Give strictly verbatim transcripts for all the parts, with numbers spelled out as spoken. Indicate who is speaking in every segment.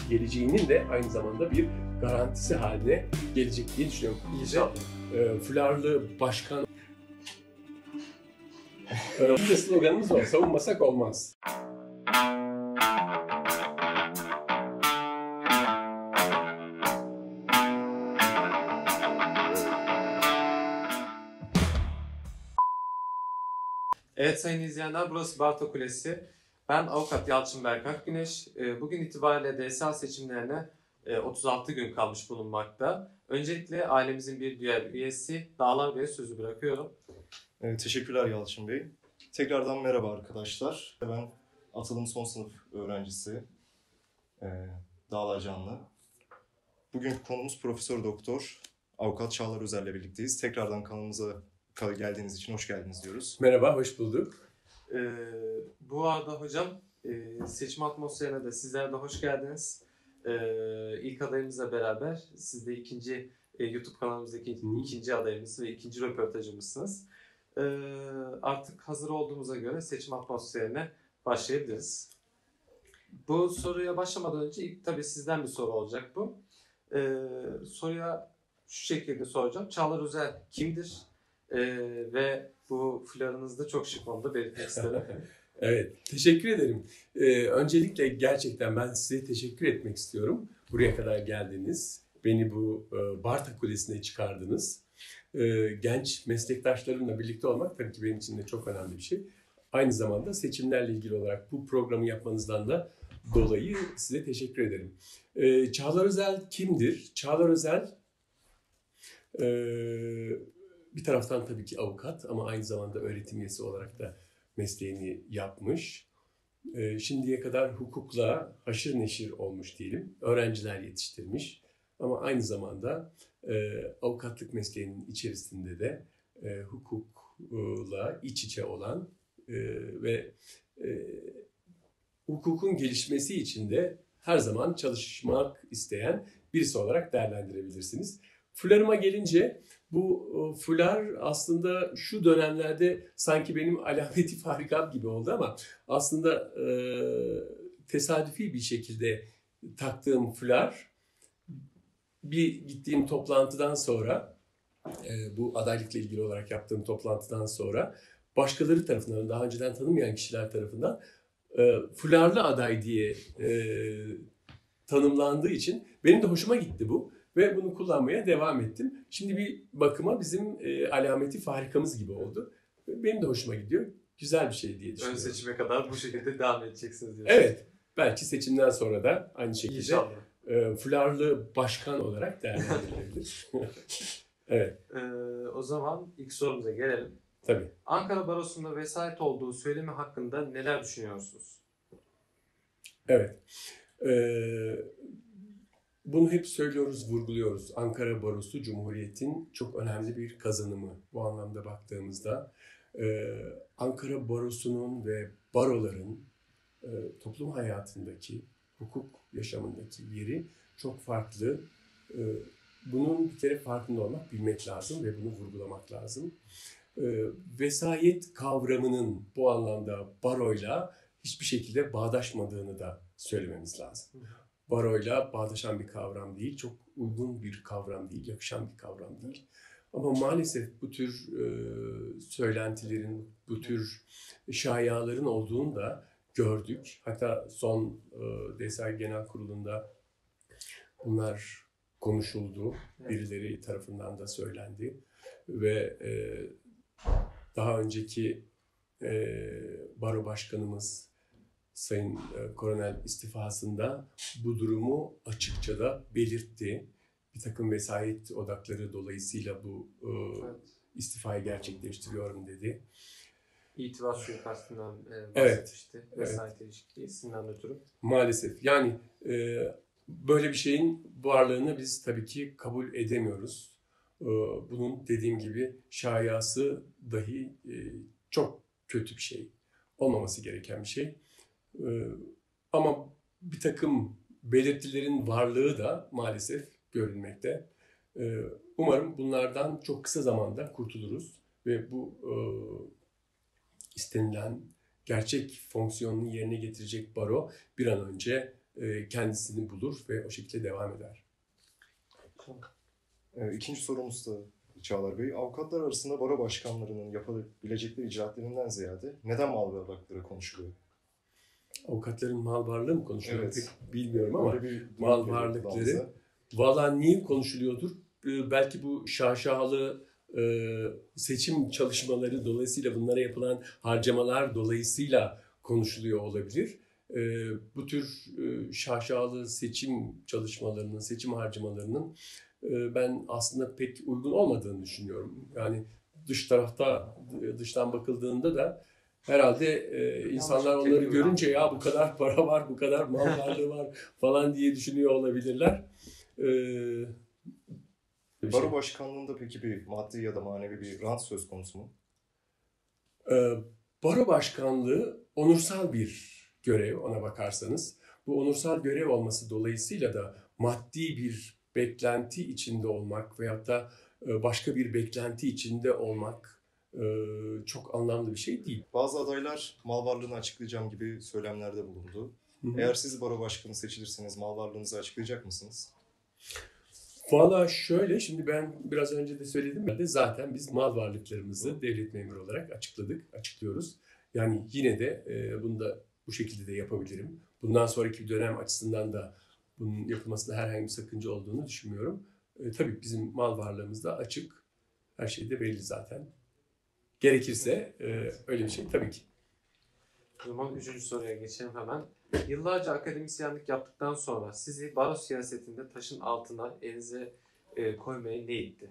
Speaker 1: geleceğinin de aynı zamanda bir garantisi haline gelecek diye düşünüyorum.
Speaker 2: İnşallah.
Speaker 1: E, fularlı başkan bir de sloganımız var. Savunmasak olmaz.
Speaker 2: Evet sayın izleyenler, burası Barta Kulesi. Ben avukat Yalçın Berk Akgüneş. Bugün itibariyle D S A seçimlerine otuz altı gün kalmış bulunmakta. Öncelikle ailemizin bir diğer üyesi Dağlar Bey'e sözü bırakıyorum.
Speaker 3: Evet, teşekkürler Yalçın Bey. Tekrardan merhaba arkadaşlar. Ben atılım son sınıf öğrencisi e, Dağlar Canlı. Bugünkü konumuz Profesör Doktor Avukat Çağlar Özer'le birlikteyiz. Tekrardan kanalımıza geldiğiniz için hoş geldiniz diyoruz.
Speaker 1: Merhaba, hoş bulduk.
Speaker 2: Ee, bu arada hocam e, seçim atmosferine de sizler de hoş geldiniz. Ee, ilk adayımızla beraber siz de ikinci e, YouTube kanalımızdaki
Speaker 1: Hı.
Speaker 2: ikinci adayımız ve ikinci röportajımızsınız. Ee, artık hazır olduğumuza göre seçim atmosferine başlayabiliriz. Bu soruya başlamadan önce ilk tabii sizden bir soru olacak bu. Ee, soruya şu şekilde soracağım. Çağlar Özer kimdir? Ee, ve bu flörünüzde çok şık, onu da belirtmek isterim.
Speaker 1: Evet, teşekkür ederim. Ee, öncelikle gerçekten ben size teşekkür etmek istiyorum. Buraya kadar geldiniz. Beni bu e, Barta Kulesi'ne çıkardınız. E, genç meslektaşlarımla birlikte olmak tabii ki benim için de çok önemli bir şey. Aynı zamanda seçimlerle ilgili olarak bu programı yapmanızdan da dolayı size teşekkür ederim. E, Çağlar Özer kimdir? Çağlar Özer e, bir taraftan tabii ki avukat ama aynı zamanda öğretim üyesi olarak da mesleğini yapmış. E, şimdiye kadar hukukla haşır neşir olmuş diyelim. Öğrenciler yetiştirmiş. Ama aynı zamanda e, avukatlık mesleğinin içerisinde de e, hukukla iç içe olan e, ve e, hukukun gelişmesi için de her zaman çalışmak isteyen birisi olarak değerlendirebilirsiniz. Fularıma gelince bu fular aslında şu dönemlerde sanki benim alameti farikam gibi oldu ama aslında e, tesadüfi bir şekilde taktığım fular bir gittiğim toplantıdan sonra e, bu adaylıkla ilgili olarak yaptığım toplantıdan sonra başkaları tarafından, daha önceden tanımayan kişiler tarafından e, fularlı aday diye e, tanımlandığı için benim de hoşuma gitti bu. Ve bunu kullanmaya devam ettim. Şimdi bir bakıma bizim e, alameti farikamız gibi oldu. Benim de hoşuma gidiyor. Güzel bir şey diye düşünüyorum.
Speaker 2: Ön seçime kadar bu şekilde devam edeceksiniz diyorsunuz.
Speaker 1: Evet. Belki seçimden sonra da aynı şekilde
Speaker 2: İnşallah.
Speaker 1: e, fularlı başkan olarak değerlendirilebilir. Evet.
Speaker 2: Ee, o zaman ilk sorumuza gelelim.
Speaker 1: Tabii.
Speaker 2: Ankara Barosu'nda vesayet olduğu söylemi hakkında neler düşünüyorsunuz?
Speaker 1: Evet. Ee, Bunu hep söylüyoruz, vurguluyoruz. Ankara Barosu Cumhuriyet'in çok önemli bir kazanımı bu anlamda baktığımızda. Ee, Ankara Barosu'nun ve baroların e, toplum hayatındaki, hukuk yaşamındaki yeri çok farklı. Ee, bunun bir kere farkında olmak, bilmek lazım ve bunu vurgulamak lazım. Ee, vesayet kavramının bu anlamda baroyla hiçbir şekilde bağdaşmadığını da söylememiz lazım. Baroyla bağdaşan bir kavram değil, çok uygun bir kavram değil, yakışan bir kavram değil. Ama maalesef bu tür e, söylentilerin, bu tür şayiaların olduğunu da gördük. Hatta son e, D S A Genel Kurulu'nda bunlar konuşuldu, birileri tarafından da söylendi. Ve e, daha önceki e, baro başkanımız Sayın Koronel istifasında bu durumu açıkça da belirtti. Bir takım vesayet odakları dolayısıyla bu evet. istifayı gerçekleştiriyorum dedi.
Speaker 2: İtibar suikastından e,
Speaker 1: Evet.
Speaker 2: bahsetmişti. Vesayet evet. ilişkisinden ötürü.
Speaker 1: Maalesef. Yani e, böyle bir şeyin varlığını biz tabii ki kabul edemiyoruz. E, bunun dediğim gibi şayası dahi e, çok kötü bir şey. Olmaması gereken bir şey. Ee, ama bir takım belirtilerin varlığı da maalesef görülmekte. Ee, umarım bunlardan çok kısa zamanda kurtuluruz ve bu e, istenilen gerçek fonksiyonunu yerine getirecek baro bir an önce e, kendisini bulur ve o şekilde devam eder.
Speaker 3: İkinci sorumuz da Çağlar Bey. Avukatlar arasında baro başkanlarının yapabilecekleri icraatlerinden ziyade neden mal varlıkları konuşuluyor?
Speaker 1: Avukatların mal varlığı mı konuşuluyor?
Speaker 3: Evet.
Speaker 1: Pek bilmiyorum ama
Speaker 3: bir
Speaker 1: mal varlıkları valla niye konuşuluyordur? Ee, belki bu şaşalı e, seçim çalışmaları dolayısıyla bunlara yapılan harcamalar dolayısıyla konuşuluyor olabilir. E, bu tür e, şaşalı seçim çalışmalarının, seçim harcamalarının e, ben aslında pek uygun olmadığını düşünüyorum. Yani dış tarafta, dıştan bakıldığında da herhalde e, insanlar onları görünce ya bu kadar para var, bu kadar mal varlığı var falan diye düşünüyor olabilirler. E,
Speaker 3: Baro şey. Başkanlığında peki bir maddi ya da manevi bir rant söz konusu mu?
Speaker 1: E, Baro Başkanlığı onursal bir görev ona bakarsanız. Bu onursal görev olması dolayısıyla da maddi bir beklenti içinde olmak veyahut da başka bir beklenti içinde olmak çok anlamlı bir şey değil.
Speaker 3: Bazı adaylar mal varlığını açıklayacağım gibi söylemlerde bulundu. Hı hı. Eğer siz baro başkanı seçilirseniz mal varlığınızı açıklayacak mısınız?
Speaker 1: Valla şöyle, şimdi ben biraz önce de söyledim ya de zaten biz mal varlıklarımızı devlet memuru olarak açıkladık, açıklıyoruz. Yani yine de e, bunu da bu şekilde de yapabilirim. Bundan sonraki bir dönem açısından da bunun yapılmasında herhangi bir sakınca olduğunu düşünmüyorum. E, tabii bizim mal varlığımız da açık, her şey de belli zaten. Gerekirse e, öyle bir şey tabii ki.
Speaker 2: O zaman üçüncü soruya geçelim hemen. Yıllarca akademisyenlik yaptıktan sonra sizi baro siyasetinde taşın altına elinize e, koymaya ne itti?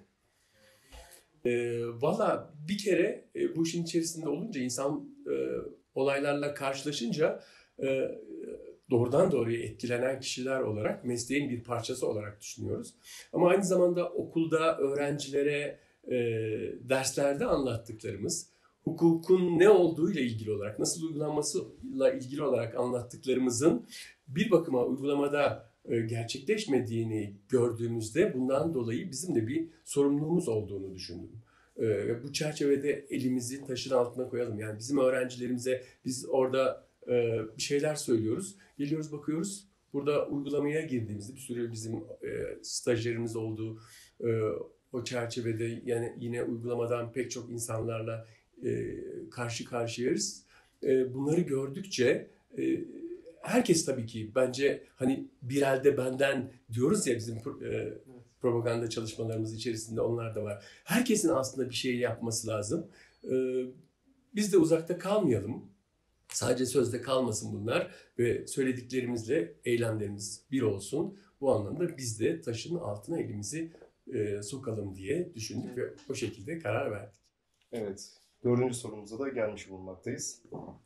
Speaker 1: E, Valla bir kere e, bu işin içerisinde olunca insan e, olaylarla karşılaşınca e, doğrudan doğruya etkilenen kişiler olarak mesleğin bir parçası olarak düşünüyoruz. Ama aynı zamanda okulda öğrencilere e, derslerde anlattıklarımız, hukukun ne olduğuyla ilgili olarak, nasıl uygulanmasıyla ilgili olarak anlattıklarımızın bir bakıma uygulamada e, gerçekleşmediğini gördüğümüzde bundan dolayı bizim de bir sorumluluğumuz olduğunu düşündüm. E, bu çerçevede elimizi taşın altına koyalım. Yani bizim öğrencilerimize biz orada e, bir şeyler söylüyoruz, geliyoruz bakıyoruz. Burada uygulamaya girdiğimizde bir sürü bizim e, stajyerimiz olduğu e, o çerçevede yani yine uygulamadan pek çok insanlarla e, karşı karşıyayız. E, bunları gördükçe e, herkes tabii ki bence hani bir elde benden diyoruz ya bizim e, propaganda çalışmalarımız içerisinde onlar da var. Herkesin aslında bir şey yapması lazım. E, biz de uzakta kalmayalım. Sadece sözde kalmasın bunlar ve söylediklerimizle eylemlerimiz bir olsun. Bu anlamda biz de taşın altına elimizi e, sokalım diye düşündük ve o şekilde karar verdik.
Speaker 3: Evet, dördüncü sorumuza da gelmiş bulunmaktayız.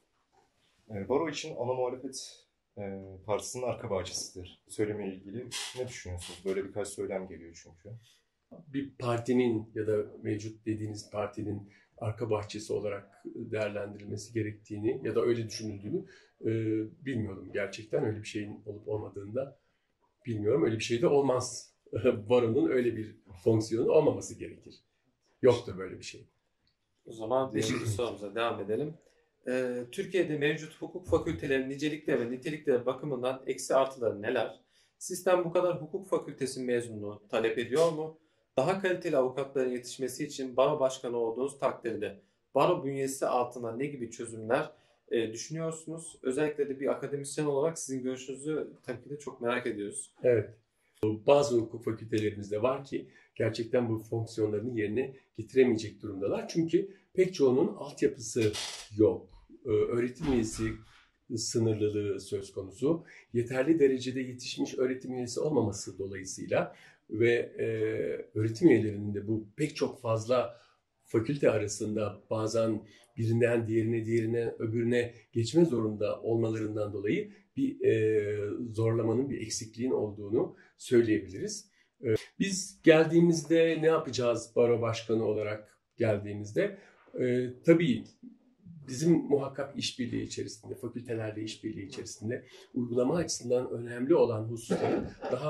Speaker 3: E, Baro için ana muhalefet e, partisinin arka bahçesidir. Söyleme ilgili ne düşünüyorsunuz? Böyle birkaç söylem geliyor çünkü.
Speaker 1: Bir partinin ya da mevcut dediğiniz partinin arka bahçesi olarak değerlendirilmesi gerektiğini ya da öyle düşünüldüğünü e, bilmiyorum. Gerçekten öyle bir şeyin olup olmadığını da bilmiyorum. Öyle bir şey de olmaz. Baronun öyle bir fonksiyonu olmaması gerekir. Yoktur böyle bir şey.
Speaker 2: O zaman beşinci sorumuza devam edelim. Ee, Türkiye'de mevcut hukuk fakültelerinin nicelikleri ve nitelikleri bakımından eksi artıları neler? Sistem bu kadar hukuk fakültesi mezununu talep ediyor mu? Daha kaliteli avukatların yetişmesi için baro başkanı olduğunuz takdirde baro bünyesi altına ne gibi çözümler e, düşünüyorsunuz? Özellikle de bir akademisyen olarak sizin görüşünüzü tabii ki de çok merak ediyoruz.
Speaker 1: Evet. Bazı hukuk fakültelerimizde var ki gerçekten bu fonksiyonlarını yerine getiremeyecek durumdalar. Çünkü pek çoğunun altyapısı yok. Öğretim üyesi sınırlılığı söz konusu. Yeterli derecede yetişmiş öğretim üyesi olmaması dolayısıyla ve e, öğretim üyelerinin de bu pek çok fazla fakülte arasında bazen birinden diğerine, diğerine öbürüne geçme zorunda olmalarından dolayı bir e, zorlamanın, bir eksikliğin olduğunu söyleyebiliriz. E, biz geldiğimizde ne yapacağız baro başkanı olarak geldiğimizde? E, tabii bizim muhakkak işbirliği içerisinde, fakültelerle işbirliği içerisinde uygulama açısından önemli olan hususları daha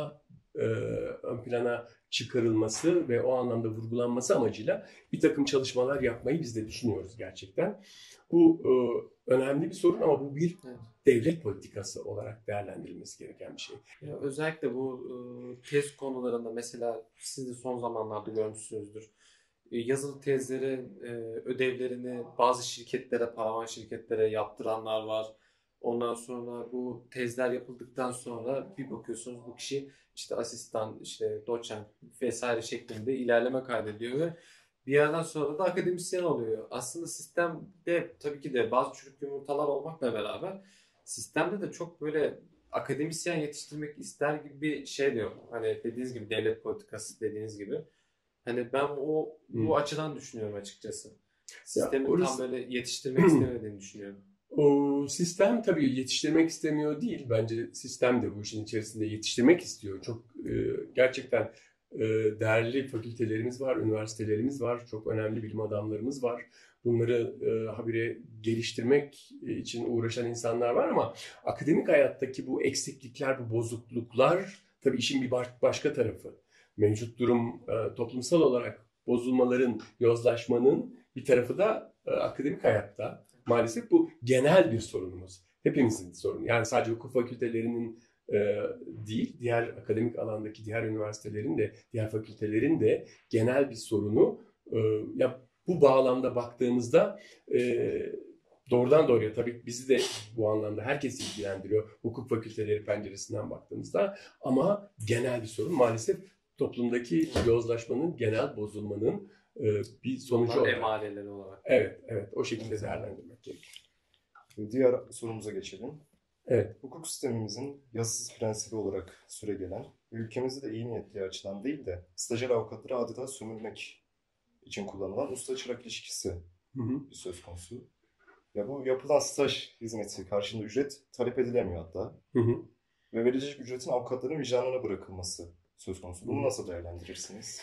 Speaker 1: e, ön plana çıkarılması ve o anlamda vurgulanması amacıyla bir takım çalışmalar yapmayı biz de düşünüyoruz gerçekten. Bu e, önemli bir sorun ama bu bir
Speaker 2: Evet.
Speaker 1: devlet politikası olarak değerlendirilmesi gereken bir şey.
Speaker 2: Ya özellikle bu e, tez konularında mesela siz de son zamanlarda görmüşsünüzdür. E, yazılı tezleri, e, ödevlerini bazı şirketlere, paravan şirketlere yaptıranlar var. Ondan sonra bu tezler yapıldıktan sonra bir bakıyorsunuz bu kişi işte asistan, işte doçent vesaire şeklinde ilerleme kaydediyor ve bir yerden sonra da akademisyen oluyor. Aslında sistemde tabii ki de bazı çürük yumurtalar olmakla beraber sistemde de çok böyle akademisyen yetiştirmek ister gibi bir şey de yok. Hani dediğiniz gibi devlet politikası dediğiniz gibi. Hani ben o bu
Speaker 1: Hmm.
Speaker 2: açıdan düşünüyorum açıkçası. Sistemin
Speaker 1: Ya orası-
Speaker 2: tam böyle yetiştirmek istemediğini düşünüyorum.
Speaker 1: O sistem tabii yetiştirmek istemiyor değil. Bence sistem de bu işin içerisinde yetiştirmek istiyor. Çok e, gerçekten e, değerli fakültelerimiz var, üniversitelerimiz var, çok önemli bilim adamlarımız var. Bunları e, habire geliştirmek için uğraşan insanlar var ama akademik hayattaki bu eksiklikler, bu bozukluklar tabii işin bir baş- başka tarafı. Mevcut durum e, toplumsal olarak bozulmaların, yozlaşmanın bir tarafı da e, akademik hayatta. Maalesef bu genel bir sorunumuz. Hepimizin sorunu. Yani sadece hukuk fakültelerinin e, değil, diğer akademik alandaki diğer üniversitelerin de, diğer fakültelerin de genel bir sorunu. E, ya bu bağlamda baktığımızda e, doğrudan doğruya tabii bizi de bu anlamda herkes ilgilendiriyor. Hukuk fakülteleri penceresinden baktığımızda ama genel bir sorun. Maalesef toplumdaki yozlaşmanın, genel bozulmanın e, bir sonucu
Speaker 2: Bunlar
Speaker 1: olarak.
Speaker 2: emareleri olarak.
Speaker 1: Evet, evet. O şekilde değerlendirmek gerekiyor.
Speaker 3: Diğer sorumuza geçelim.
Speaker 1: Evet.
Speaker 3: Hukuk sistemimizin yasasız prensibi olarak süregelen ve ülkemizde de iyi niyetli açıdan değil de stajyer avukatları adeta sömürmek için kullanılan usta-çırak ilişkisi
Speaker 1: Hı hı.
Speaker 3: bir söz konusu. Ya bu yapılan staj hizmeti karşılığında ücret talep edilemiyor hatta.
Speaker 1: Hı hı.
Speaker 3: Ve verilecek ücretin avukatların vicdanına bırakılması söz konusu. Bunu
Speaker 1: Hı.
Speaker 3: nasıl değerlendirirsiniz?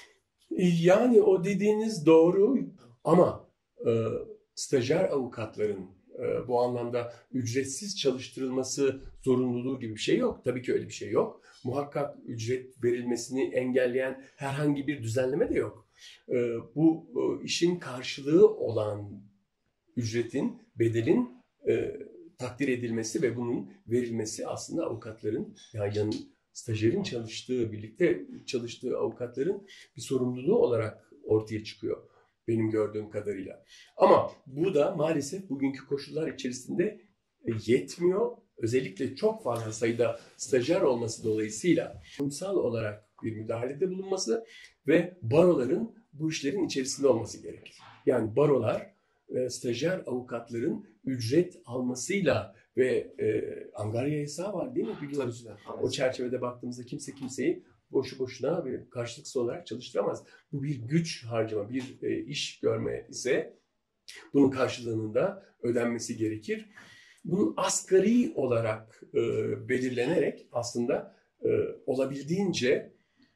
Speaker 1: Yani o dediğiniz doğru ama e, stajyer avukatların e, bu anlamda ücretsiz çalıştırılması zorunluluğu gibi bir şey yok. Tabii ki öyle bir şey yok. Muhakkak ücret verilmesini engelleyen herhangi bir düzenleme de yok. E, bu e, işin karşılığı olan ücretin, bedelin e, takdir edilmesi ve bunun verilmesi aslında avukatların, yani yan, stajyerin çalıştığı, birlikte çalıştığı avukatların bir sorumluluğu olarak ortaya çıkıyor benim gördüğüm kadarıyla. Ama bu da maalesef bugünkü koşullar içerisinde yetmiyor. Özellikle çok fazla sayıda stajyer olması dolayısıyla kurumsal olarak bir müdahalede bulunması ve baroların bu işlerin içerisinde olması gerekir. Yani barolar ve stajyer avukatların ücret almasıyla ve e, angarya yasağı var değil mi biliyoruz. O çerçevede baktığımızda kimse kimseyi boşu boşuna bir karşılıksız olarak çalıştıramaz. Bu bir güç harcama, bir e, iş görme ise bunun karşılığının da ödenmesi gerekir. Bunun asgari olarak e, belirlenerek aslında e, olabildiğince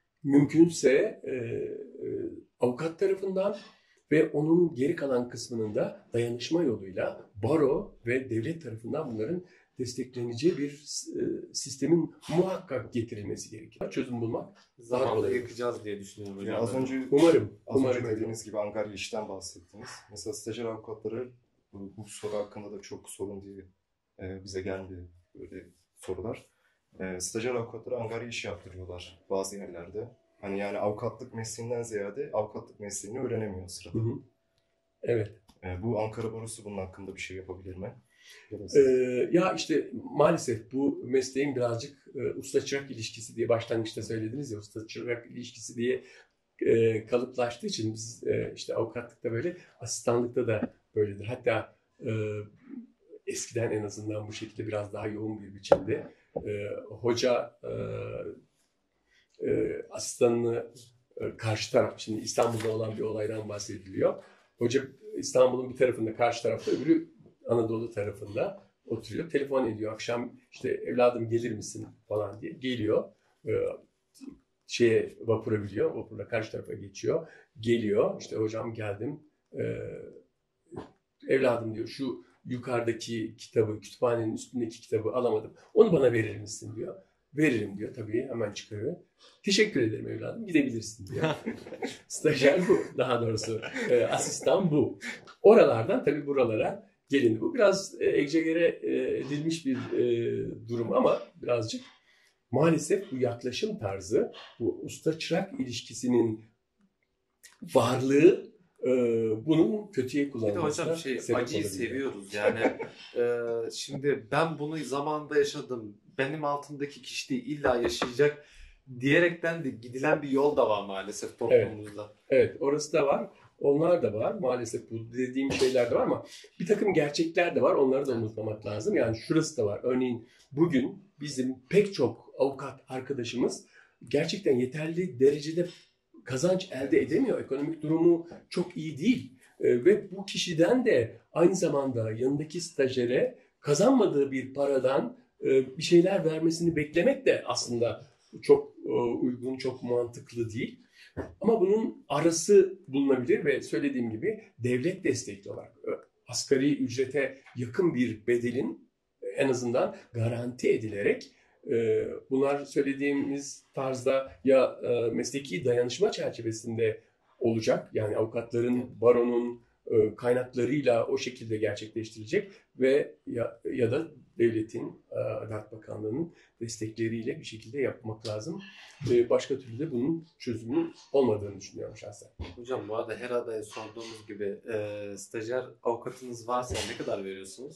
Speaker 1: mümkünse e, e, avukat tarafından ve onun geri kalan kısmının da dayanışma yoluyla baro ve devlet tarafından bunların destekleneceği bir e, sistemin muhakkak getirilmesi gerekiyor. Çözüm bulmak
Speaker 2: Zamanla
Speaker 1: kolay.
Speaker 2: yakacağız diye düşünüyorum hocam.
Speaker 3: Ya az önce
Speaker 1: Umarım.
Speaker 3: az
Speaker 1: umarım
Speaker 3: önce dediğiniz gibi angarya işten bahsettiniz. Mesela stajyer avukatları bu, bu soru hakkında da çok sorun diye e, bize geldi böyle sorular. E, stajyer avukatları angarya iş yaptırıyorlar bazı yerlerde. Hani yani avukatlık mesleğinden ziyade avukatlık mesleğini öğrenemiyor o sırada.
Speaker 1: Hı hı. Evet.
Speaker 3: E, bu Ankara Barosu bunun hakkında bir şey yapabilir mi?
Speaker 1: Ee, ya işte maalesef bu mesleğin birazcık e, usta-çırak ilişkisi diye başlangıçta söylediniz ya, usta-çırak ilişkisi diye e, kalıplaştığı için biz e, işte avukatlıkta böyle, asistanlıkta da böyledir. Hatta e, eskiden en azından bu şekilde biraz daha yoğun bir biçimde e, hoca e, e, asistanını e, karşı taraf, şimdi İstanbul'da olan bir olaydan bahsediliyor. Hoca İstanbul'un bir tarafında, karşı tarafta, öbürü Anadolu tarafında oturuyor. Telefon ediyor akşam, işte evladım gelir misin falan diye. Geliyor. E, şeye vapura biliyor. Vapurla karşı tarafa geçiyor. Geliyor. İşte hocam geldim. E, evladım diyor şu yukarıdaki kitabı, kütüphanenin üstündeki kitabı alamadım. Onu bana verir misin diyor. veririm diyor. Tabii hemen çıkarıyor. Teşekkür ederim evladım, gidebilirsin diyor. Stajyer bu, daha doğrusu e, asistan bu. Oralardan tabii buralara gelindi. Bu biraz e, egzagere e, edilmiş bir e, durum ama birazcık maalesef bu yaklaşım tarzı, bu usta-çırak ilişkisinin varlığı e, bunun kötüye
Speaker 2: Bir de
Speaker 1: kullanılmasına
Speaker 2: hocam şey
Speaker 1: sebep
Speaker 2: acıyı
Speaker 1: olabiliyor.
Speaker 2: seviyoruz yani. e, şimdi ben bunu zamanında yaşadım. Benim altımdaki kişi de illa yaşayacak diyerekten de gidilen bir yol da var maalesef toplumumuzda.
Speaker 1: Evet, orası da var. Onlar da var. Maalesef bu dediğim şeyler de var ama bir takım gerçekler de var. Onları da unutmamak lazım. Yani şurası da var. Örneğin bugün bizim pek çok avukat arkadaşımız gerçekten yeterli derecede kazanç elde edemiyor. Ekonomik durumu çok iyi değil. Ee, ve bu kişiden de aynı zamanda yanındaki stajyere kazanmadığı bir paradan e, bir şeyler vermesini beklemek de aslında çok e, uygun, çok mantıklı değil. Ama bunun arası bulunabilir ve söylediğim gibi devlet destekli olarak asgari ücrete yakın bir bedelin en azından garanti edilerek bunlar söylediğimiz tarzda ya mesleki dayanışma çerçevesinde olacak. Yani avukatların, baronun kaynaklarıyla o şekilde gerçekleştirilecek ve ya, ya da devletin, Adalet Bakanlığı'nın destekleriyle bir şekilde yapmak lazım. Başka türlü de bunun çözümü olmadığını düşünüyorum şahsen.
Speaker 2: Hocam bu arada her adaya sorduğumuz gibi e, stajyer avukatınız varsa ne kadar veriyorsunuz?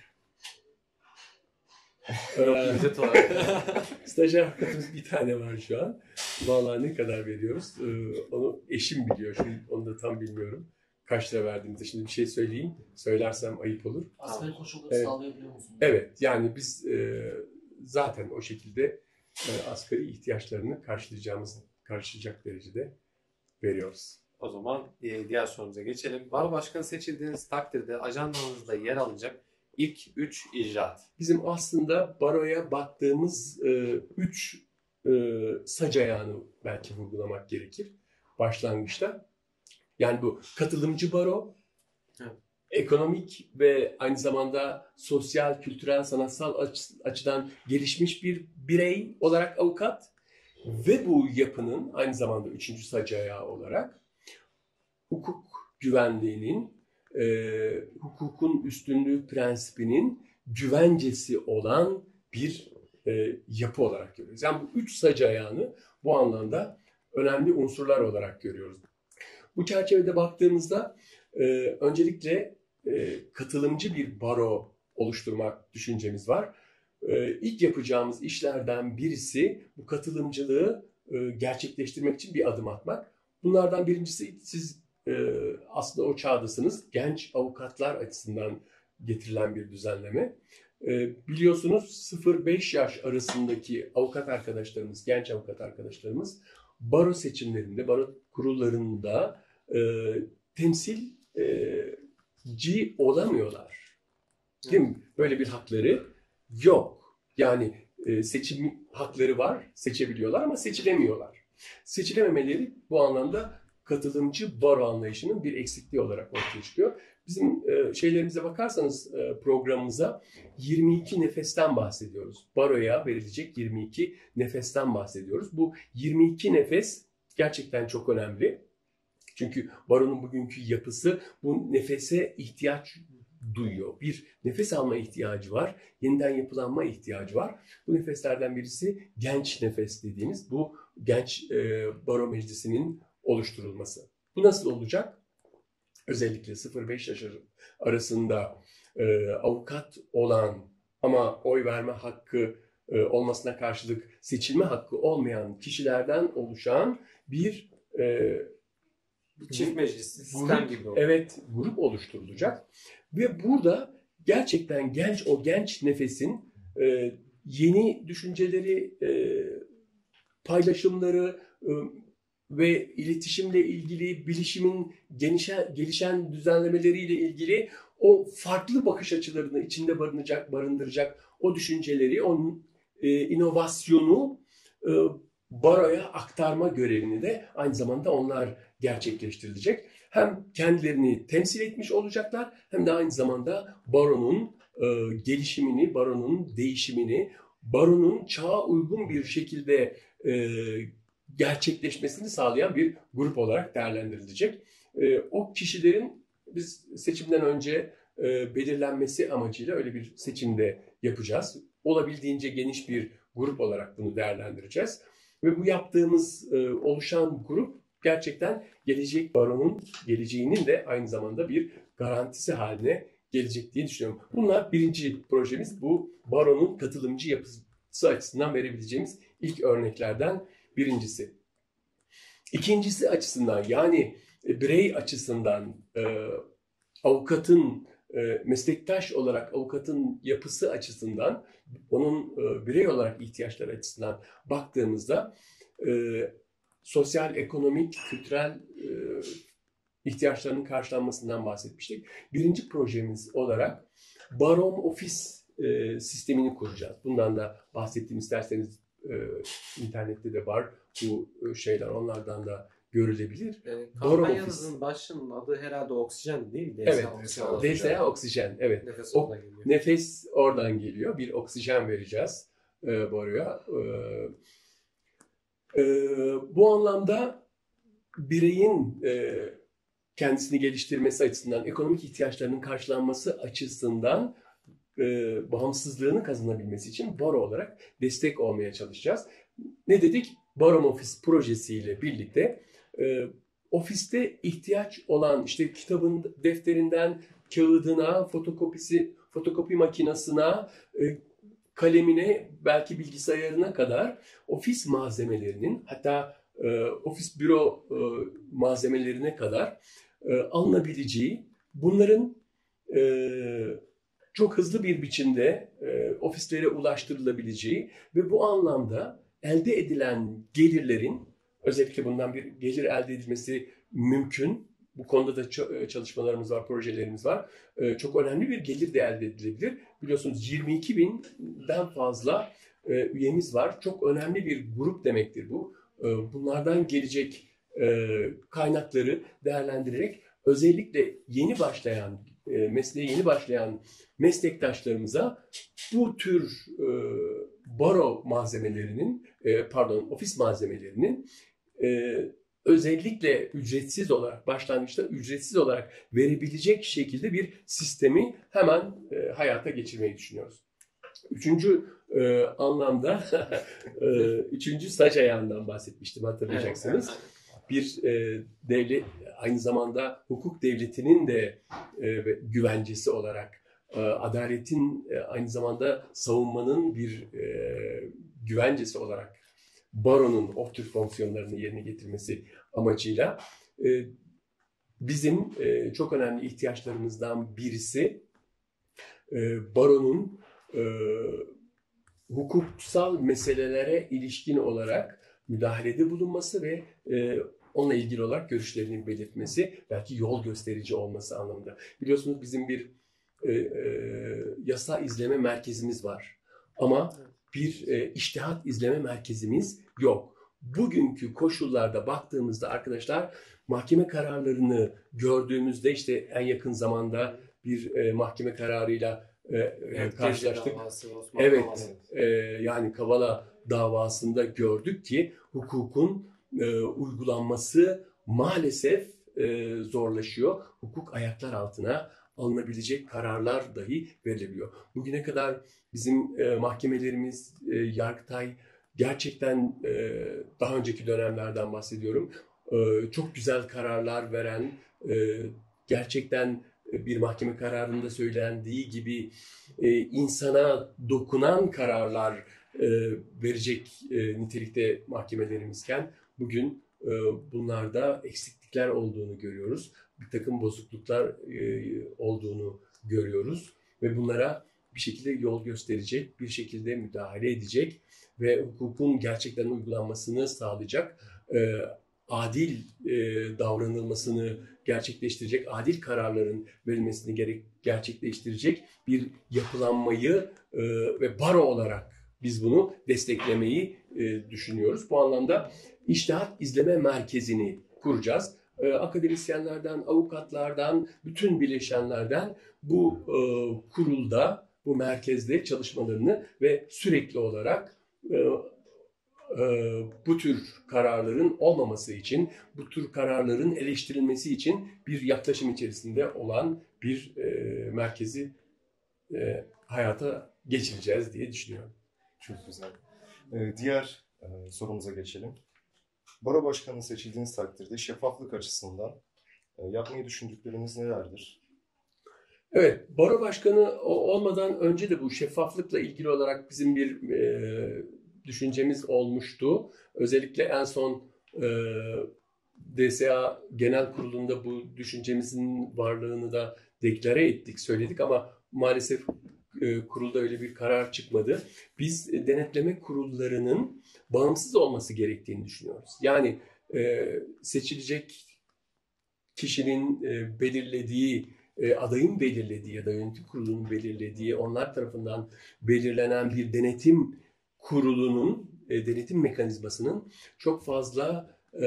Speaker 2: Ücret olarak.
Speaker 1: Stajyer avukatımız bir tane var şu an. Vallahi ne kadar veriyoruz onu eşim biliyor. Şimdi onu da tam bilmiyorum. Kaç lira verdiğimizde şimdi bir şey söyleyeyim. Söylersem ayıp olur.
Speaker 4: Asgari koşulları
Speaker 1: Evet.
Speaker 4: sağlayabiliyor musunuz?
Speaker 1: Evet, yani biz e, zaten o şekilde e, asgari ihtiyaçlarını karşılayacağımız, karşılayacak derecede veriyoruz.
Speaker 2: O zaman e, diğer sorumuza geçelim. Baro başkanı seçildiğiniz takdirde ajandanızda yer alacak ilk üç icraat.
Speaker 1: Bizim aslında baroya baktığımız e, üç e, sac ayağını belki vurgulamak gerekir başlangıçta. Yani bu katılımcı baro,
Speaker 2: evet,
Speaker 1: ekonomik ve aynı zamanda sosyal, kültürel, sanatsal aç- açıdan gelişmiş bir birey olarak avukat ve bu yapının aynı zamanda üçüncü sac ayağı olarak hukuk güvenliğinin, e, hukukun üstünlüğü prensibinin güvencesi olan bir e, yapı olarak görüyoruz. Yani bu üç sac ayağını bu anlamda önemli unsurlar olarak görüyoruz. Bu çerçevede baktığımızda e, öncelikle e, katılımcı bir baro oluşturmak düşüncemiz var. E, ilk yapacağımız işlerden birisi bu katılımcılığı e, gerçekleştirmek için bir adım atmak. Bunlardan birincisi siz e, aslında o çağdasınız. Genç avukatlar açısından getirilen bir düzenleme. E, biliyorsunuz sıfır beş yaş arasındaki avukat arkadaşlarımız, genç avukat arkadaşlarımız baro seçimlerinde, baro kurullarında e, temsilci olamıyorlar. Değil mi? Böyle bir hakları yok. Yani e, seçim hakları var, seçebiliyorlar ama seçilemiyorlar. Seçilememeleri bu anlamda katılımcı baro anlayışının bir eksikliği olarak ortaya çıkıyor. Bizim e, şeylerimize bakarsanız e, programımıza yirmi iki nefesten bahsediyoruz. Baroya verilecek yirmi iki nefesten bahsediyoruz. Bu yirmi iki nefes gerçekten çok önemli. Çünkü baronun bugünkü yapısı bu nefese ihtiyaç duyuyor. Bir nefes alma ihtiyacı var, yeniden yapılanma ihtiyacı var. Bu nefeslerden birisi genç nefes dediğimiz bu genç e, baro meclisinin oluşturulması. Bu nasıl olacak? Özellikle sıfır beş yaş arasında e, avukat olan ama oy verme hakkı e, olmasına karşılık seçilme hakkı olmayan kişilerden oluşan bir e,
Speaker 2: Çift meclis sistem gibi oldu.
Speaker 1: Evet, grup oluşturulacak ve burada gerçekten genç o genç nefesin e, yeni düşünceleri, e, paylaşımları e, ve iletişimle ilgili, bilişimin genişen, gelişen düzenlemeleriyle ilgili o farklı bakış açılarını içinde barınacak, barındıracak o düşünceleri, o e, inovasyonu e, baroya aktarma görevini de aynı zamanda onlar gerçekleştirilecek. Hem kendilerini temsil etmiş olacaklar hem de aynı zamanda baronun e, gelişimini, baronun değişimini, baronun çağa uygun bir şekilde e, gerçekleşmesini sağlayan bir grup olarak değerlendirilecek. E, o kişilerin biz seçimden önce e, belirlenmesi amacıyla öyle bir seçimde yapacağız. Olabildiğince geniş bir grup olarak bunu değerlendireceğiz. Ve bu yaptığımız e, oluşan grup gerçekten gelecek baronun geleceğinin de aynı zamanda bir garantisi haline gelecek diye düşünüyorum. Bunlar birinci projemiz. Bu baronun katılımcı yapısı açısından verebileceğimiz ilk örneklerden birincisi. İkincisi açısından, yani birey açısından e, avukatın e, meslektaş olarak avukatın yapısı açısından, onun e, birey olarak ihtiyaçları açısından baktığımızda e, sosyal, ekonomik, kültürel e, ihtiyaçlarının karşılanmasından bahsetmiştik. Birinci projemiz olarak baron ofis e, sistemini kuracağız. Bundan da bahsettiğim, isterseniz e, internette de var bu şeyler, onlardan da görülebilir.
Speaker 2: E,
Speaker 1: Baron
Speaker 2: kampanyanızın başının adı herhalde oksijen değil mi? D S A
Speaker 1: Evet,
Speaker 2: oksijen.
Speaker 1: D S A oksijen. Evet.
Speaker 2: Nefes
Speaker 1: O,
Speaker 2: oradan geliyor.
Speaker 1: nefes oradan geliyor. Bir oksijen vereceğiz e, boruya. E, e, bu anlamda bireyin e, kendisini geliştirmesi açısından, ekonomik ihtiyaçlarının karşılanması açısından e, bağımsızlığını kazanabilmesi için baro olarak destek olmaya çalışacağız. Ne dedik? Baron Office projesiyle birlikte e, ofiste ihtiyaç olan, işte kitabın defterinden kağıdına, fotokopisi, fotokopi makinesine, e, kalemine, belki bilgisayarına kadar ofis malzemelerinin, hatta e, ofis büro e, malzemelerine kadar e, alınabileceği, bunların e, çok hızlı bir biçimde e, ofislere ulaştırılabileceği ve bu anlamda elde edilen gelirlerin, özellikle bundan bir gelir elde edilmesi mümkün. Bu konuda da çalışmalarımız var, projelerimiz var. Çok önemli bir gelir de elde edilebilir. Biliyorsunuz yirmi iki binden fazla üyemiz var. Çok önemli bir grup demektir bu. Bunlardan gelecek kaynakları değerlendirerek özellikle yeni başlayan, mesleğe yeni başlayan meslektaşlarımıza bu tür baro malzemelerinin, pardon ofis malzemelerinin özellikle ücretsiz olarak, başlangıçta ücretsiz olarak verebilecek şekilde bir sistemi hemen hayata geçirmeyi düşünüyoruz. Üçüncü e, anlamda, e, üçüncü saç ayağından bahsetmiştim, hatırlayacaksınız. Evet, evet. Bir e, devlet, aynı zamanda hukuk devletinin de e, güvencesi olarak, e, adaletin e, aynı zamanda savunmanın bir e, güvencesi olarak baronun o tür fonksiyonlarını yerine getirmesi amacıyla e, bizim e, çok önemli ihtiyaçlarımızdan birisi e, baronun e, hukuksal meselelere ilişkin olarak müdahalede bulunması ve e, onunla ilgili olarak görüşlerini belirtmesi, belki yol gösterici olması anlamında. Biliyorsunuz bizim bir e, e, yasa izleme merkezimiz var ama bir e, içtihat izleme merkezimiz yok. Bugünkü koşullarda baktığımızda arkadaşlar, mahkeme kararlarını gördüğümüzde, işte en yakın zamanda bir e, mahkeme kararıyla e, evet, karşılaştık. Davası, evet, e, yani Kavala davasında gördük ki hukukun e, uygulanması maalesef e, zorlaşıyor. Hukuk ayaklar altına alınabilecek kararlar dahi verilebiliyor. Bugüne kadar bizim e, mahkemelerimiz, e, Yargıtay gerçekten e, daha önceki dönemlerden bahsediyorum. E, çok güzel kararlar veren, e, gerçekten bir mahkeme kararında söylendiği gibi e, insana dokunan kararlar e, verecek e, nitelikte mahkemelerimizken bugün e, bunlarda eksiklikler olduğunu görüyoruz. Bir takım bozukluklar e, olduğunu görüyoruz ve bunlara bir şekilde yol gösterecek, bir şekilde müdahale edecek ve hukukun gerçekten uygulanmasını sağlayacak, e, adil e, davranılmasını gerçekleştirecek, adil kararların verilmesini gerek, gerçekleştirecek bir yapılanmayı e, ve baro olarak biz bunu desteklemeyi e, düşünüyoruz. Bu anlamda İçtihat İzleme Merkezi'ni kuracağız. E, akademisyenlerden, avukatlardan, bütün bileşenlerden bu e, kurulda bu merkezde çalışmalarını ve sürekli olarak e, e, bu tür kararların olmaması için, bu tür kararların eleştirilmesi için bir yaklaşım içerisinde olan bir e, merkezi e, hayata geçireceğiz diye düşünüyorum.
Speaker 3: Çok güzel. Ee, diğer e, sorumuza geçelim. Baro Başkanı seçildiğiniz takdirde şeffaflık açısından e, yapmayı düşündükleriniz nelerdir?
Speaker 1: Evet, Baro Başkanı olmadan önce de bu şeffaflıkla ilgili olarak bizim bir e, düşüncemiz olmuştu. Özellikle en son e, D S A Genel Kurulu'nda bu düşüncemizin varlığını da deklare ettik, söyledik ama maalesef e, kurulda öyle bir karar çıkmadı. Biz e, denetleme kurullarının bağımsız olması gerektiğini düşünüyoruz. Yani e, seçilecek kişinin e, belirlediği, e, adayın belirlediği ya da yönetim kurulunun belirlediği, onlar tarafından belirlenen bir denetim kurulunun, e, denetim mekanizmasının çok fazla e,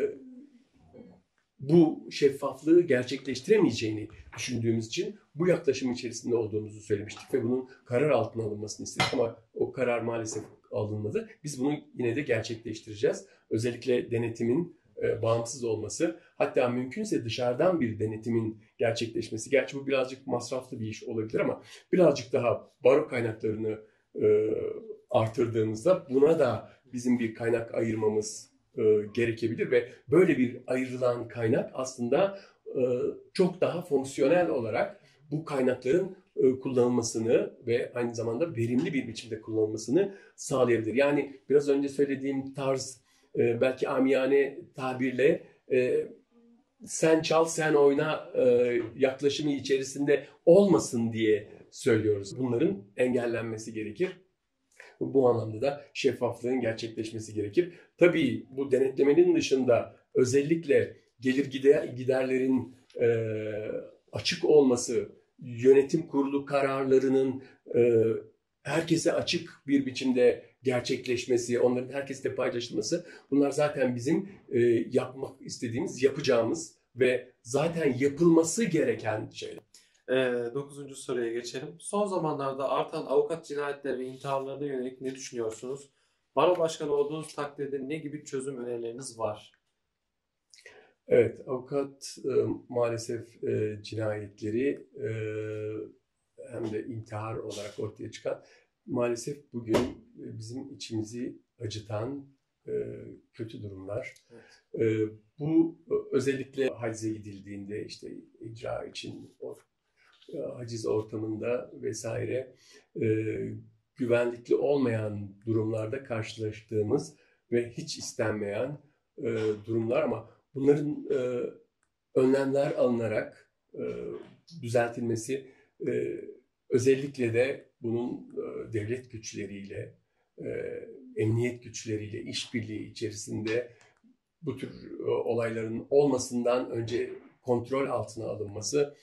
Speaker 1: bu şeffaflığı gerçekleştiremeyeceğini düşündüğümüz için bu yaklaşım içerisinde olduğumuzu söylemiştik ve bunun karar altına alınmasını istedik ama o karar maalesef alınmadı. Biz bunu yine de gerçekleştireceğiz. Özellikle denetimin e, bağımsız olması, hatta mümkünse dışarıdan bir denetimin gerçekleşmesi. Gerçi bu birazcık masraflı bir iş olabilir ama birazcık daha baro kaynaklarını e, artırdığımızda buna da bizim bir kaynak ayırmamız e, gerekebilir ve böyle bir ayrılan kaynak aslında e, çok daha fonksiyonel olarak bu kaynakların e, kullanılmasını ve aynı zamanda verimli bir biçimde kullanılmasını sağlayabilir. Yani biraz önce söylediğim tarz e, belki amiyane tabirle e, sen çal sen oyna e, yaklaşımı içerisinde olmasın diye söylüyoruz. Bunların engellenmesi gerekir. Bu anlamda da şeffaflığın gerçekleşmesi gerekir. Tabii bu denetlemenin dışında özellikle gelir gider, giderlerin e, açık olması, yönetim kurulu kararlarının e, herkese açık bir biçimde gerçekleşmesi, onların herkesle paylaşılması, bunlar zaten bizim e, yapmak istediğimiz, yapacağımız ve zaten yapılması gereken şeyler.
Speaker 2: Ee, dokuzuncu soruya geçelim. Son zamanlarda artan avukat cinayetleri ve intiharlarına yönelik ne düşünüyorsunuz? Baro başkanı olduğunuz takdirde ne gibi çözüm önerileriniz var?
Speaker 1: Evet, avukat e, maalesef e, cinayetleri e, hem de intihar olarak ortaya çıkan maalesef bugün e, bizim içimizi acıtan e, kötü durumlar. Evet. E, bu özellikle hacize gidildiğinde işte icra için o haciz ortamında vesaire e, güvenlikli olmayan durumlarda karşılaştığımız ve hiç istenmeyen e, durumlar ama bunların e, önlemler alınarak e, düzeltilmesi e, özellikle de bunun e, devlet güçleriyle, e, emniyet güçleriyle işbirliği içerisinde bu tür e, olayların olmasından önce kontrol altına alınması,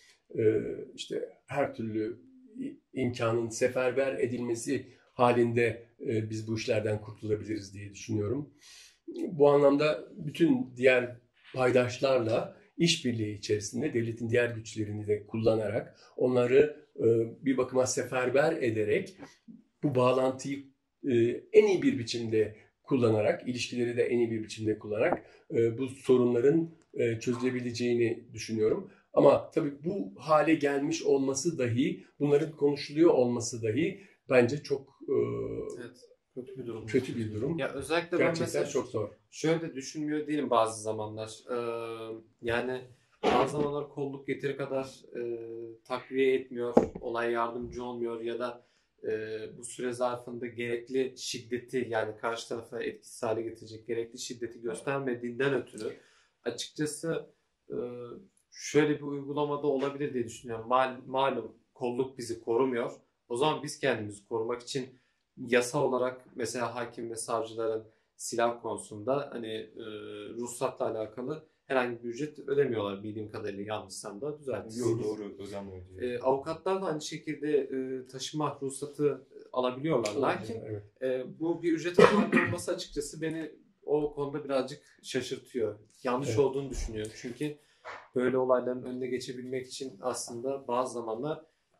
Speaker 1: işte her türlü imkanın seferber edilmesi halinde biz bu işlerden kurtulabiliriz diye düşünüyorum. Bu anlamda bütün diğer paydaşlarla işbirliği içerisinde devletin diğer güçlerini de kullanarak onları bir bakıma seferber ederek bu bağlantıyı en iyi bir biçimde kullanarak, ilişkileri de en iyi bir biçimde kullanarak bu sorunların çözülebileceğini düşünüyorum. Ama tabii bu hale gelmiş olması dahi, bunların konuşuluyor olması dahi bence çok e,
Speaker 2: evet, kötü bir durum.
Speaker 1: Kötü bir durum.
Speaker 2: Ya özellikle
Speaker 1: gerçekten
Speaker 2: ben mesela
Speaker 1: çok zor.
Speaker 2: Şöyle de düşünmüyor değilim bazı zamanlar. Ee, yani bazı zamanlar kolluk yeteri kadar e, takviye etmiyor, olay yardımcı olmuyor ya da e, bu süre zarfında gerekli şiddeti, yani karşı tarafa etkisiz hale getirecek gerekli şiddeti göstermediğinden ötürü açıkçası e, şöyle bir uygulamada olabilir diye düşünüyorum. Mal, malum kolluk bizi korumuyor. O zaman biz kendimizi korumak için yasa olarak mesela hakim ve savcıların silah konusunda hani e, ruhsatla alakalı herhangi bir ücret ödemiyorlar bildiğim kadarıyla, yanlışsam da düzeltin.
Speaker 3: Yok, doğru, ödenmiyor diye.
Speaker 2: E, avukatlar da aynı şekilde e, taşıma ruhsatı alabiliyorlar. Lakin evet. e, bu bir ücret olması açıkçası beni o konuda birazcık şaşırtıyor. Yanlış evet. olduğunu düşünüyorum. Çünkü böyle olayların önüne geçebilmek için aslında bazı zamanlar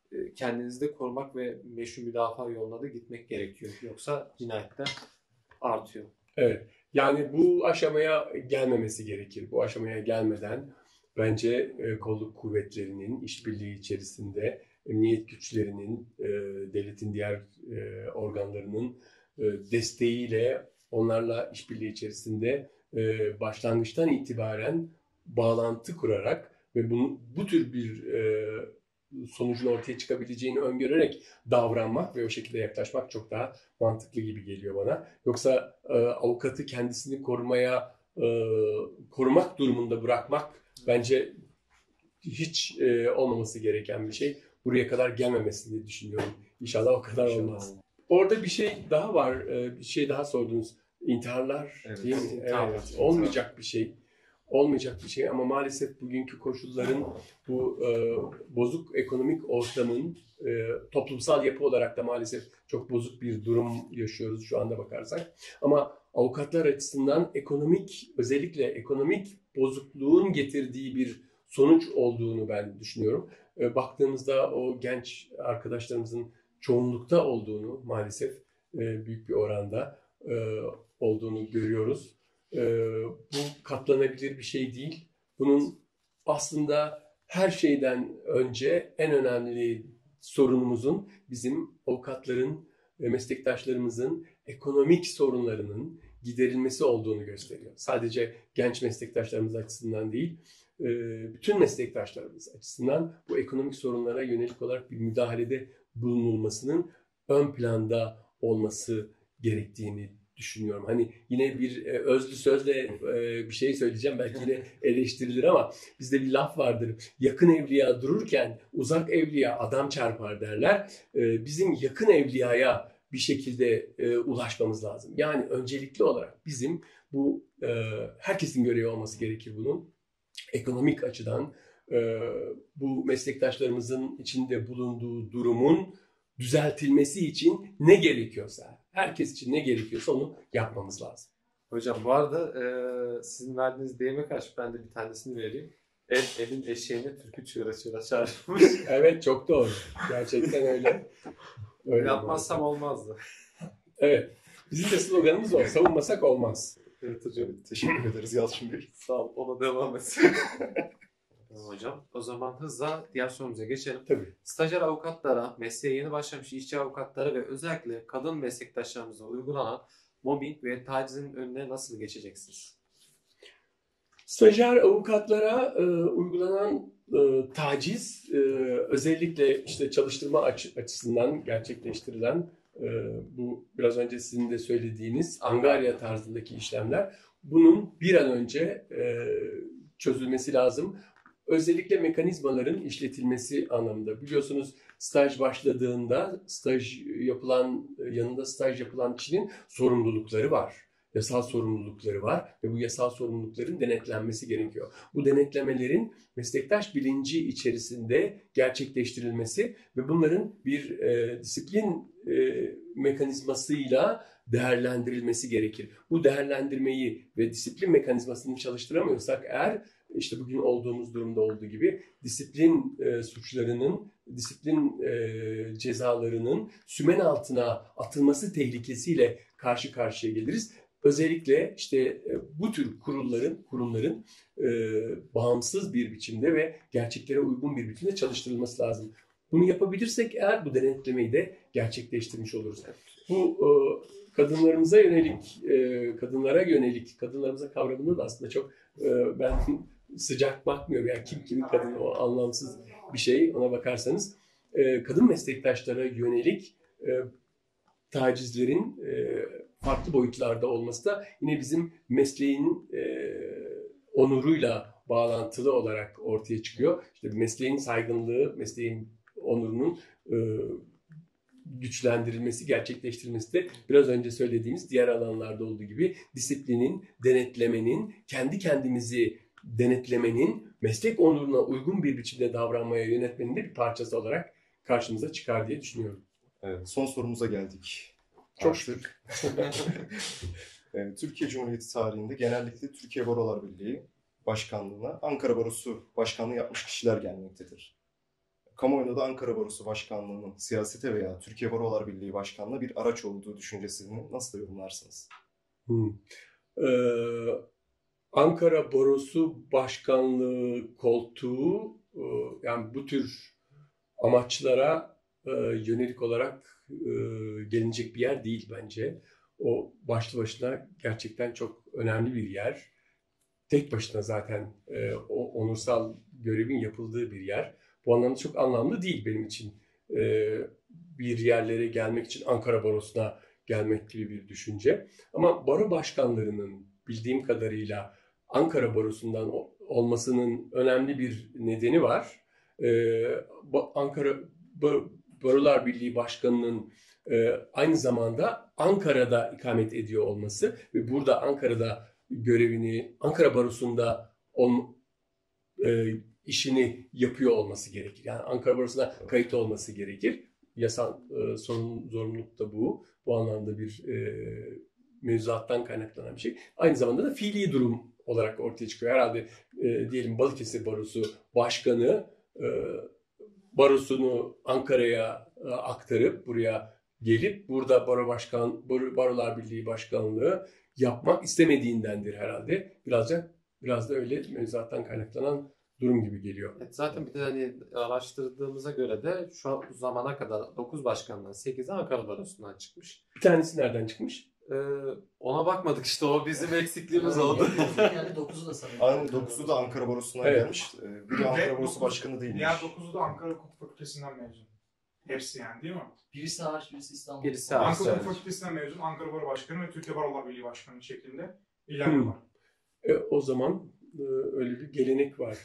Speaker 2: e, kendinizi de korumak ve meşru müdafaa yoluna da gitmek gerekiyor. Yoksa cinayetler artıyor.
Speaker 1: Evet. Yani bu aşamaya gelmemesi gerekir. Bu aşamaya gelmeden bence e, kolluk kuvvetlerinin işbirliği içerisinde emniyet güçlerinin, e, devletin diğer e, organlarının e, desteğiyle onlarla işbirliği içerisinde e, başlangıçtan itibaren bağlantı kurarak ve bunu, bu tür bir e, sonucun ortaya çıkabileceğini öngörerek davranmak ve o şekilde yaklaşmak çok daha mantıklı gibi geliyor bana. Yoksa e, avukatı kendisini korumaya e, korumak durumunda bırakmak bence hiç e, olmaması gereken bir şey. Buraya kadar gelmemesini düşünüyorum. İnşallah o kadar olmaz. Orada bir şey daha var. E, bir şey daha sordunuz. İntiharlar
Speaker 3: Evet,
Speaker 1: değil mi?
Speaker 2: intihar.
Speaker 1: Evet. Olmayacak bir şey. Olmayacak bir şey ama maalesef bugünkü koşulların bu e, bozuk ekonomik ortamın e, toplumsal yapı olarak da maalesef çok bozuk bir durum yaşıyoruz şu anda bakarsak. Ama avukatlar açısından ekonomik, özellikle ekonomik bozukluğun getirdiği bir sonuç olduğunu ben düşünüyorum. E, baktığımızda o genç arkadaşlarımızın çoğunlukta olduğunu maalesef e, büyük bir oranda e, olduğunu görüyoruz. E, bu katlanabilir bir şey değil. Bunun aslında her şeyden önce en önemli sorunumuzun bizim avukatların ve meslektaşlarımızın ekonomik sorunlarının giderilmesi olduğunu gösteriyor. Sadece genç meslektaşlarımız açısından değil, bütün meslektaşlarımız açısından bu ekonomik sorunlara yönelik olarak bir müdahalede bulunulmasının ön planda olması gerektiğini düşünüyorum. Hani yine bir özlü sözle bir şey söyleyeceğim, belki yine eleştirilir ama bizde bir laf vardır. Yakın evliya dururken uzak evliya adam çarpar derler. Bizim yakın evliyaya bir şekilde ulaşmamız lazım. Yani öncelikli olarak bizim bu herkesin görevi olması gerekir bunun. Ekonomik açıdan bu meslektaşlarımızın içinde bulunduğu durumun düzeltilmesi için ne gerekiyorsa, herkes için ne gerekiyorsa onu yapmamız lazım.
Speaker 2: Hocam bu arada e, sizin verdiğiniz deyime karşı ben de bir tanesini vereyim. El, elin eşeğine türkü çığıra çığıra çağırmış.
Speaker 1: Evet, çok doğru. Gerçekten öyle. öyle
Speaker 2: Yapmazsam olmazdı.
Speaker 1: Evet. Bizim de sloganımız o. Savunmasak olmaz.
Speaker 2: Evet hocam.
Speaker 3: Teşekkür ederiz Yalçın Bey.
Speaker 2: Sağ ol. Ona devam et. Hocam o zaman hızla diğer sorumuza geçelim.
Speaker 1: Tabii.
Speaker 2: Stajyer avukatlara, mesleğe yeni başlamış işçi avukatlara ve özellikle kadın meslektaşlarımıza uygulanan mobbing ve tacizin önüne nasıl geçeceksiniz?
Speaker 1: Stajyer avukatlara e, uygulanan e, taciz e, özellikle işte çalıştırma aç, açısından gerçekleştirilen e, bu biraz önce sizin de söylediğiniz angarya tarzındaki işlemler, bunun bir an önce e, çözülmesi lazım. Özellikle mekanizmaların işletilmesi anlamında. Biliyorsunuz staj başladığında staj yapılan, yanında staj yapılan kişinin sorumlulukları var. Yasal sorumlulukları var ve bu yasal sorumlulukların denetlenmesi gerekiyor. Bu denetlemelerin meslektaş bilinci içerisinde gerçekleştirilmesi ve bunların bir e, disiplin e, mekanizmasıyla değerlendirilmesi gerekir. Bu değerlendirmeyi ve disiplin mekanizmasını çalıştıramıyorsak eğer, işte bugün olduğumuz durumda olduğu gibi disiplin e, suçlarının, disiplin e, cezalarının sümen altına atılması tehlikesiyle karşı karşıya geliriz. Özellikle işte e, bu tür kurulların, kurumların e, bağımsız bir biçimde ve gerçeklere uygun bir biçimde çalıştırılması lazım. Bunu yapabilirsek eğer bu denetlemeyi de gerçekleştirmiş oluruz. Bu e, kadınlarımıza yönelik, e, kadınlara yönelik, kadınlarımıza kavramında da aslında çok e, ben sıcak bakmıyorum. Yani kim kimin kadını, o anlamsız bir şey ona bakarsanız. E, kadın meslektaşlara yönelik e, tacizlerin e, farklı boyutlarda olması da yine bizim mesleğin e, onuruyla bağlantılı olarak ortaya çıkıyor. İşte mesleğin saygınlığı, mesleğin onurunun e, güçlendirilmesi, gerçekleştirilmesi de biraz önce söylediğimiz diğer alanlarda olduğu gibi disiplinin, denetlemenin, kendi kendimizi denetlemenin, meslek onuruna uygun bir biçimde davranmaya yönetmenin de bir parçası olarak karşımıza çıkar diye düşünüyorum.
Speaker 3: Evet, son sorumuza geldik.
Speaker 1: Çok
Speaker 3: Artık. Türkiye Cumhuriyeti tarihinde genellikle Türkiye Barolar Birliği Başkanlığı'na Ankara Barosu Başkanlığı yapmış kişiler gelmektedir. kamuoyunda da Ankara Barosu Başkanlığı'nın siyasete veya Türkiye Barolar Birliği Başkanlığı'na bir araç olduğu düşüncesini nasıl yorumlarsınız?
Speaker 1: Hmm. Ee, Ankara Barosu Başkanlığı koltuğu e, yani bu tür amaçlara e, yönelik olarak e, gelinecek bir yer değil bence. O başlı başına gerçekten çok önemli bir yer. Tek başına zaten e, o onursal görevin yapıldığı bir yer. Bu anlamda çok anlamlı değil benim için. E, bir yerlere gelmek için Ankara Barosu'na gelmek gibi bir düşünce. Ama baro başkanlarının bildiğim kadarıyla Ankara Barosu'ndan olmasının önemli bir nedeni var. Ee, Ankara Barolar Birliği Başkanı'nın e, aynı zamanda Ankara'da ikamet ediyor olması ve burada Ankara'da görevini, Ankara Barosu'nda on, e, işini yapıyor olması gerekir. Yani Ankara Barosu'na kayıt olması gerekir. Yasal e, sorun, zorunluluk da bu. Bu anlamda bir e, mevzuattan kaynaklanan bir şey. Aynı zamanda da fiili durum olarak ortaya çıkıyor. Herhalde e, diyelim Balıkesir Barosu Başkanı e, barosunu Ankara'ya e, aktarıp buraya gelip burada baro başkan Barolar Birliği Başkanlığı yapmak istemediğindendir herhalde. Birazcık biraz da öyle mevzuattan kaynaklanan durum gibi geliyor.
Speaker 2: Evet, zaten bir de hani araştırdığımıza göre de şu zamana kadar dokuz başkandan sekizi Ankara Barosu'ndan çıkmış.
Speaker 1: Bir tanesi nereden çıkmış?
Speaker 2: Ee, ona bakmadık işte, o bizim eksikliğimiz oldu.
Speaker 4: Yani dokuzu da sanırım.
Speaker 3: Aynı dokuzu da Ankara Barosu'na
Speaker 1: Evet.
Speaker 3: gelmiş. Ee, Bir de Ankara Barosu Başkanı değilmiş.
Speaker 5: Diğer dokuzu da Ankara Hukuk Fakültesinden mezun. Hepsi yani, değil mi?
Speaker 4: Birisi hariç, birisi İstanbul.
Speaker 2: Birisi hariç.
Speaker 5: Ankara Hukuk
Speaker 2: evet.
Speaker 5: Fakültesinden mezun, Ankara Baro Başkanı ve Türkiye Barolar Birliği Başkanı şeklinde ilerliyorlar.
Speaker 1: E, o zaman e, öyle bir gelenek var.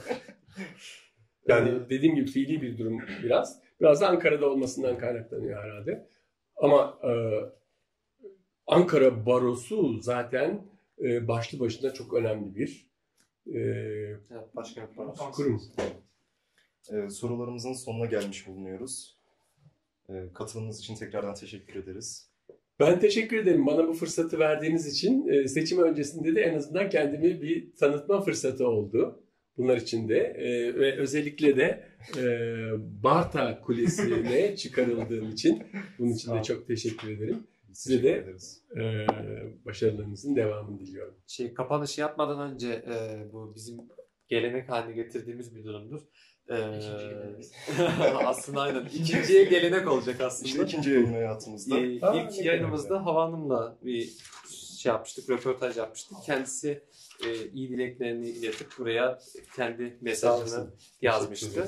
Speaker 1: Yani dediğim gibi fiili bir durum biraz. Biraz da Ankara'da olmasından kaynaklanıyor herhalde. Ama e, Ankara Barosu zaten e, başlı başına çok önemli bir e,
Speaker 2: Evet, başkanlık barosu.
Speaker 1: kurum.
Speaker 3: Ee, sorularımızın sonuna gelmiş bulunuyoruz. Ee, katılımınız için tekrardan teşekkür ederiz.
Speaker 1: Ben teşekkür ederim bana bu fırsatı verdiğiniz için. E, seçim öncesinde de en azından kendimi bir tanıtma fırsatı oldu. Bunlar için de e, ve özellikle de e, Barta Kulesi'ne çıkarıldığım için bunun için de çok teşekkür ederim. Size de
Speaker 3: ederiz.
Speaker 1: e, başarılarınızın devamını diliyorum.
Speaker 2: Şey, kapanışı yapmadan önce e, bu bizim gelenek haline getirdiğimiz bir durumdur. E,
Speaker 4: İkinci gelenek.
Speaker 2: aslında aynen. İkinciye gelenek olacak aslında.
Speaker 3: İşte ikinci yayın hayatımızda.
Speaker 2: Ee,
Speaker 1: Aa,
Speaker 2: ilk
Speaker 1: ne
Speaker 2: yayınımızda Hava Hanım'la bir şey yapmıştık, röportaj yapmıştık. Kendisi e, iyi dileklerini iletip buraya kendi mesajını
Speaker 1: olasın.
Speaker 2: yazmıştı.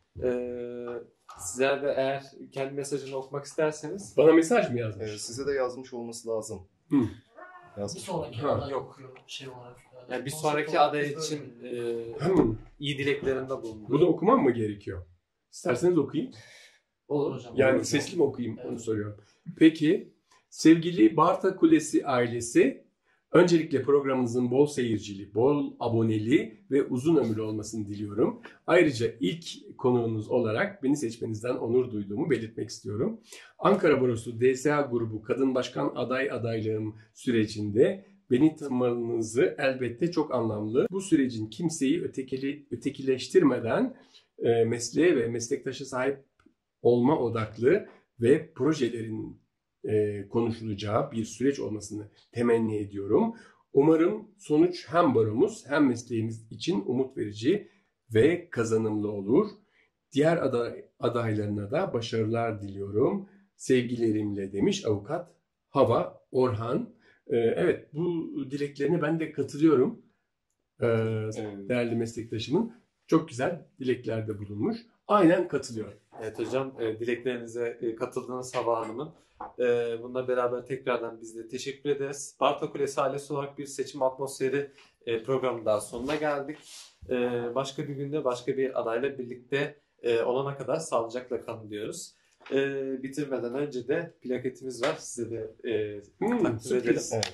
Speaker 2: Ee, sizler de eğer kendi mesajını okumak isterseniz.
Speaker 1: Bana mesaj mı yazmış?
Speaker 3: Ee, size de yazmış olması lazım.
Speaker 1: Hı.
Speaker 4: Bir
Speaker 3: Yazmış.
Speaker 4: sonraki
Speaker 1: Ha,
Speaker 4: aday
Speaker 2: yok.
Speaker 4: şey olarak.
Speaker 2: Yani bir
Speaker 4: konsept
Speaker 2: sonraki
Speaker 4: olarak
Speaker 2: aday
Speaker 4: biz
Speaker 2: için
Speaker 4: böyle-
Speaker 2: e,
Speaker 1: Hmm.
Speaker 2: iyi dileklerinde bulundu.
Speaker 1: Bunu okumam mı gerekiyor? İsterseniz okuyayım.
Speaker 4: Olur hocam.
Speaker 1: Yani
Speaker 4: Olur.
Speaker 1: sesli mi okuyayım onu
Speaker 4: Evet.
Speaker 1: soruyorum. Peki sevgili Barta Kulesi ailesi, öncelikle programınızın bol seyircili, bol aboneli ve uzun ömürlü olmasını diliyorum. Ayrıca ilk konuğunuz olarak beni seçmenizden onur duyduğumu belirtmek istiyorum. Ankara Barosu D S A grubu kadın başkan aday adaylığım sürecinde beni tanımanızı elbette çok anlamlı. Bu sürecin kimseyi ötekili, ötekileştirmeden e, mesleğe ve meslektaşa sahip olma odaklı ve projelerin e, konuşulacağı bir süreç olmasını temenni ediyorum. Umarım sonuç hem baromuz hem mesleğimiz için umut verici ve kazanımlı olur. Diğer aday, adaylarına da başarılar diliyorum. Sevgilerimle demiş avukat Hava Orhan. Ee, evet, bu dileklerine ben de katılıyorum. Ee, değerli meslektaşımın çok güzel dileklerde bulunmuş. Aynen katılıyorum.
Speaker 2: Evet hocam, e, dileklerinize e, katıldığınız Hava Hanım'ın. E, bununla beraber tekrardan biz de teşekkür ederiz. Barta Kulesi ailesi olarak bir seçim atmosferi e, programının daha sonuna geldik. E, başka bir günde başka bir adayla birlikte e, olana kadar sağlıcakla kalın diyoruz. E, bitirmeden önce de plaketimiz var. Size de e,
Speaker 1: Hmm,
Speaker 2: takdim
Speaker 1: sürpriz.
Speaker 2: edelim.
Speaker 3: Evet.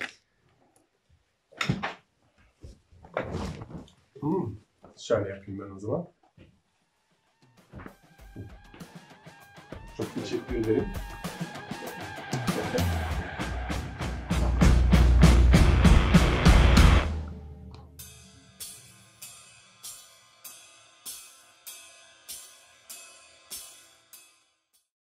Speaker 1: Hmm. Şöyle yapayım ben o zaman. Çok teşekkür ederim.